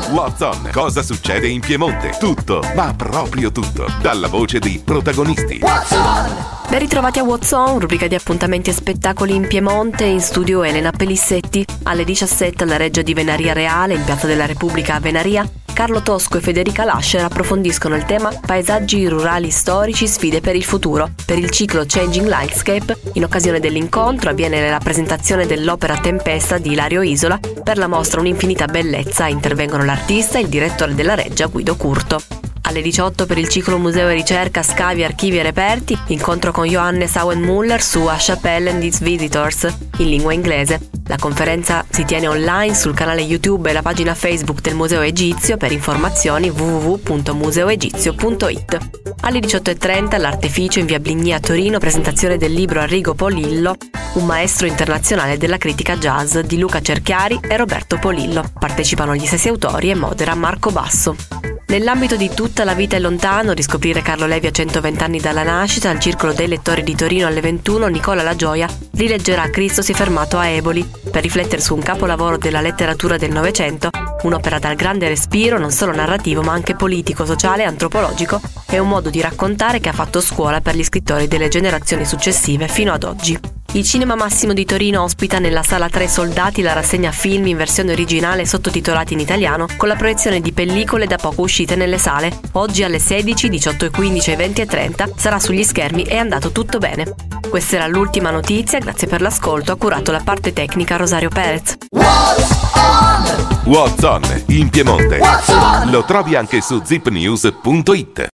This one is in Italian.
What's On? Cosa succede in Piemonte? Tutto, ma proprio tutto, dalla voce dei protagonisti. Ben ritrovati a What's On, rubrica di appuntamenti e spettacoli in Piemonte. In studio Elena Pelissetti. Alle 17 alla Reggia di Venaria Reale, in Piazza della Repubblica a Venaria, Carlo Tosco e Federica Lascher approfondiscono il tema Paesaggi rurali storici, sfide per il futuro. Per il ciclo Changing Landscape, in occasione dell'incontro, avviene la presentazione dell'opera Tempesta di Ilario Isola. Per la mostra Un'infinita bellezza intervengono l'artista e il direttore della Reggia Guido Curto. Alle 18 per il ciclo Museo e Ricerca, Scavi, Archivi e Reperti, incontro con Johannes Auenmuller su A Chapelle and its Visitors, in lingua inglese. La conferenza si tiene online sul canale YouTube e la pagina Facebook del Museo Egizio. Per informazioni www.museoegizio.it. Alle 18:30 all'Arteficio in via Bligny a Torino, presentazione del libro Arrigo Polillo, un maestro internazionale della critica jazz, di Luca Cerchiari e Roberto Polillo. Partecipano gli stessi autori e modera Marco Basso. Nell'ambito di Tutta la vita è lontano, riscoprire Carlo Levi a 120 anni dalla nascita, al Circolo dei Lettori di Torino alle 21, Nicola La Gioia rileggerà Cristo si è fermato a Eboli, per riflettere su un capolavoro della letteratura del Novecento, un'opera dal grande respiro non solo narrativo ma anche politico, sociale e antropologico, e un modo di raccontare che ha fatto scuola per gli scrittori delle generazioni successive fino ad oggi. Il Cinema Massimo di Torino ospita nella Sala 3 Soldati la rassegna film in versione originale sottotitolati in italiano, con la proiezione di pellicole da poco uscite nelle sale. Oggi alle 16, 18:15 e 20:30 sarà sugli schermi È andato tutto bene. Questa era l'ultima notizia, grazie per l'ascolto, ha curato la parte tecnica Rosario Perez. What's On in Piemonte. Lo trovi anche su zipnews.it.